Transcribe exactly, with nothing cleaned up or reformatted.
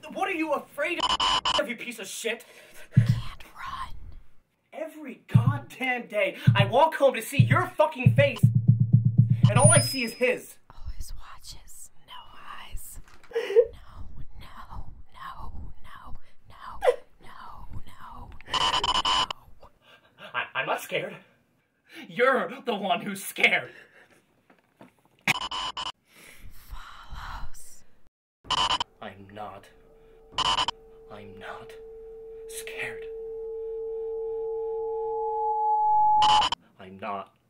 What are you afraid of, you piece of shit? Can't run. Every goddamn day, I walk home to see your fucking face, and all I see is his. Always watches, no eyes. No, no, no, no, no, no, no, no. I, I'm not scared. You're the one who's scared. Follows. I'm not. I'm not scared. I'm not.